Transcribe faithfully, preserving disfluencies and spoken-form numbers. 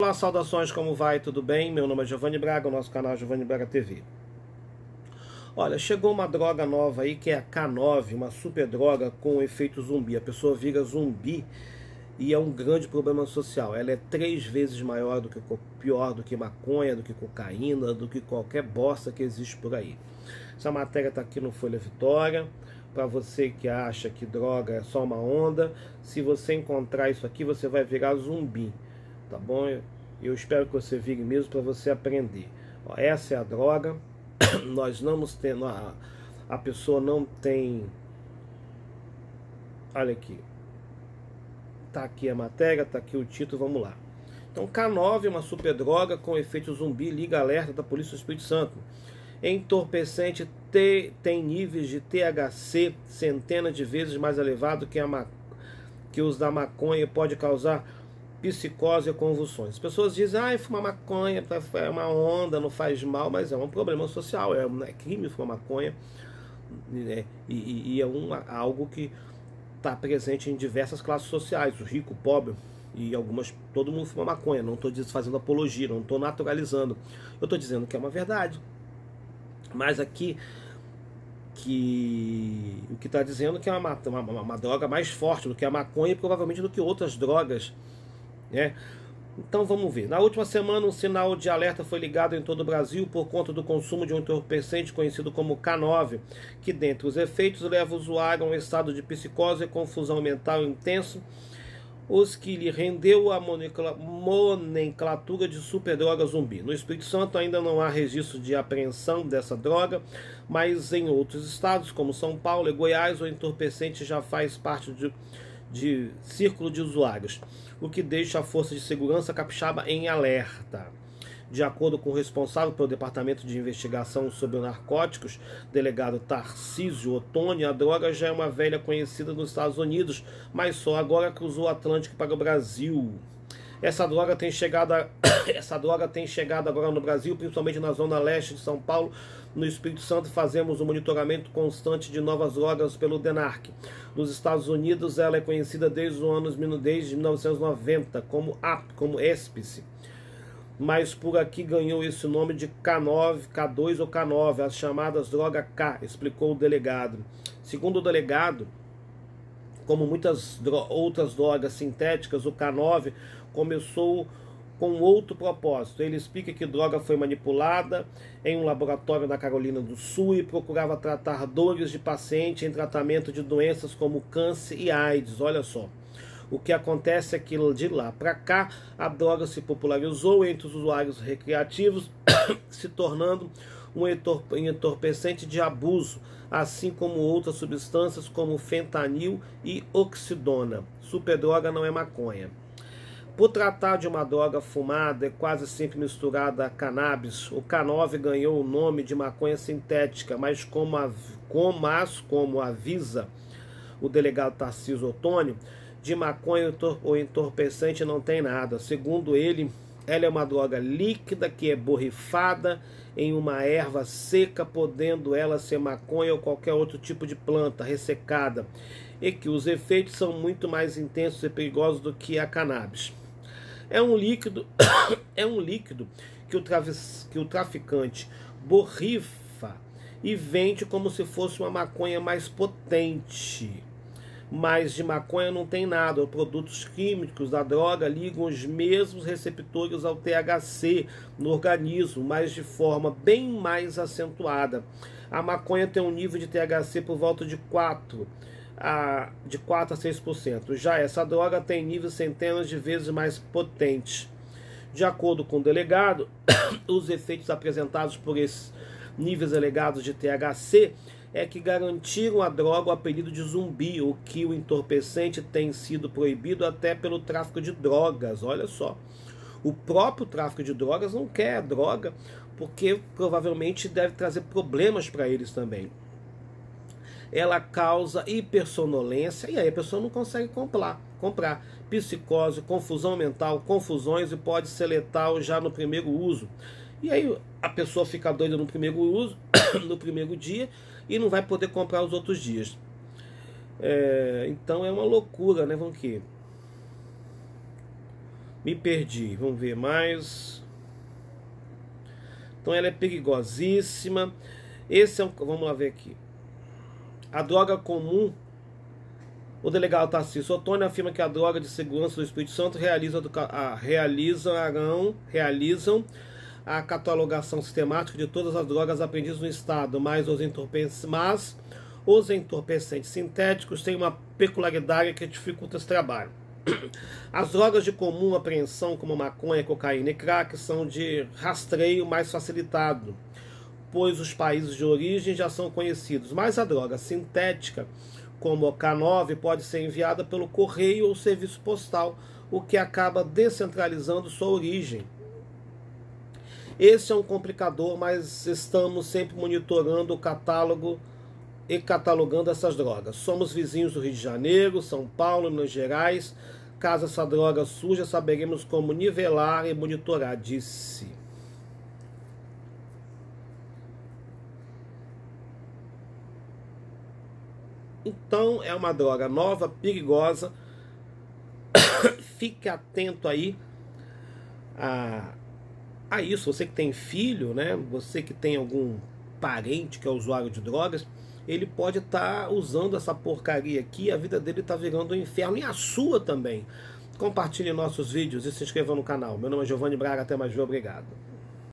Olá, saudações, como vai? Tudo bem? Meu nome é Giovanni Braga, o nosso canal é Giovanni Braga T V. Olha, chegou uma droga nova aí que é a K nove, uma super droga com efeito zumbi. A pessoa vira zumbi e é um grande problema social. Ela é três vezes maior do que pior do que maconha, do que cocaína, do que qualquer bosta que existe por aí. Essa matéria está aqui no Folha Vitória. Para você que acha que droga é só uma onda, se você encontrar isso aqui, você vai virar zumbi. Tá bom? Eu espero que você vire mesmo para você aprender. Ó, essa é a droga. Nós não temos, a, a pessoa não tem. Olha aqui. Tá aqui a matéria, tá aqui o título, vamos lá. Então, K nove é uma super droga com efeito zumbi, liga alerta da Polícia do Espírito Santo. Entorpecente T, tem níveis de T H C centenas de vezes mais elevado que, a, que os da maconha, pode causar psicose e convulsões. As pessoas dizem, ah, fumar maconha é uma onda, não faz mal, mas é um problema social, é, é crime fumar maconha, né? e, e, e é um, algo que está presente em diversas classes sociais, o rico, o pobre, e algumas, todo mundo fuma maconha. Não estou fazendo apologia, não estou naturalizando, eu estou dizendo que é uma verdade. Mas aqui, que o que está dizendo que é uma, uma, uma droga mais forte do que a maconha e provavelmente do que outras drogas, né? Então vamos ver. Na última semana, um sinal de alerta foi ligado em todo o Brasil por conta do consumo de um entorpecente conhecido como K nove, que dentre os efeitos leva o usuário a um estado de psicose e confusão mental intenso, os que lhe rendeu a nomenclatura de superdroga zumbi. No Espírito Santo ainda não há registro de apreensão dessa droga, mas em outros estados, como São Paulo e Goiás, o entorpecente já faz parte de, de círculo de usuários, o que deixa a Força de Segurança Capixaba em alerta. De acordo com o responsável pelo Departamento de Investigação sobre Narcóticos, delegado Tarcísio Ottoni, a droga já é uma velha conhecida nos Estados Unidos, mas só agora cruzou o Atlântico para o Brasil. Essa droga tem chegado, a... Essa droga tem chegado agora no Brasil, principalmente na zona leste de São Paulo. No Espírito Santo fazemos um monitoramento constante de novas drogas pelo DENARC. Nos Estados Unidos ela é conhecida desde os anos desde mil novecentos e noventa como A P, como Éspice. Mas por aqui ganhou esse nome de K nove, K dois ou K nove, as chamadas droga K, explicou o delegado. Segundo o delegado, como muitas dro outras drogas sintéticas, o K nove começou com outro propósito. Ele explica que a droga foi manipulada em um laboratório na Carolina do Sul e procurava tratar dores de paciente em tratamento de doenças como câncer e AIDS. Olha só. O que acontece é que de lá para cá a droga se popularizou entre os usuários recreativos, se tornando um entorpecente de abuso, assim como outras substâncias como fentanil e oxidona. Superdroga não é maconha. Por tratar de uma droga fumada, é quase sempre misturada a cannabis, o K nove ganhou o nome de maconha sintética, mas como, a, como, mas como avisa o delegado Tarcísio Ottoni, de maconha ou entorpecente não tem nada. Segundo ele, ela é uma droga líquida que é borrifada em uma erva seca, podendo ela ser maconha ou qualquer outro tipo de planta ressecada, e que os efeitos são muito mais intensos e perigosos do que a cannabis. É um líquido, é um líquido que o, que o traficante borrifa e vende como se fosse uma maconha mais potente. Mas de maconha não tem nada. Os produtos químicos da droga ligam os mesmos receptores ao T H C no organismo, mas de forma bem mais acentuada. A maconha tem um nível de T H C por volta de quatro a seis por cento. Já essa droga tem níveis centenas de vezes mais potentes. De acordo com o delegado, os efeitos apresentados por esses níveis elevados de T H C é que garantiram a droga o apelido de zumbi, o que o entorpecente tem sido proibido até pelo tráfico de drogas. Olha só, o próprio tráfico de drogas não quer a droga, porque provavelmente deve trazer problemas para eles também. Ela causa hipersonolência e aí a pessoa não consegue comprar, comprar. Psicose, confusão mental, confusões e pode ser letal já no primeiro uso. E aí a pessoa fica doida no primeiro uso, no primeiro dia, e não vai poder comprar os outros dias. É, então é uma loucura, né? Vamos que Me perdi, vamos ver mais. Então ela é perigosíssima. Esse é um, vamos lá ver aqui. A droga comum. O delegado Tarcísio Ottoni afirma que a droga de segurança do Espírito Santo realiza, a, realizarão, realizam a catalogação sistemática de todas as drogas apreendidas no Estado, mas os entorpecentes, mas os entorpecentes sintéticos têm uma peculiaridade que dificulta esse trabalho. As drogas de comum apreensão, como maconha, cocaína e crack, são de rastreio mais facilitado, pois os países de origem já são conhecidos, mas a droga sintética, como o K nove, pode ser enviada pelo correio ou serviço postal, o que acaba descentralizando sua origem. Esse é um complicador, mas estamos sempre monitorando o catálogo e catalogando essas drogas. Somos vizinhos do Rio de Janeiro, São Paulo, Minas Gerais. Caso essa droga surja, saberemos como nivelar e monitorar, disse. Então, é uma droga nova, perigosa. Fique atento aí a, a isso. Você que tem filho, né? Você que tem algum parente que é usuário de drogas, ele pode estar tá usando essa porcaria aqui, a vida dele está virando um inferno, e a sua também. Compartilhe nossos vídeos e se inscreva no canal. Meu nome é Giovanni Braga, até mais, obrigado.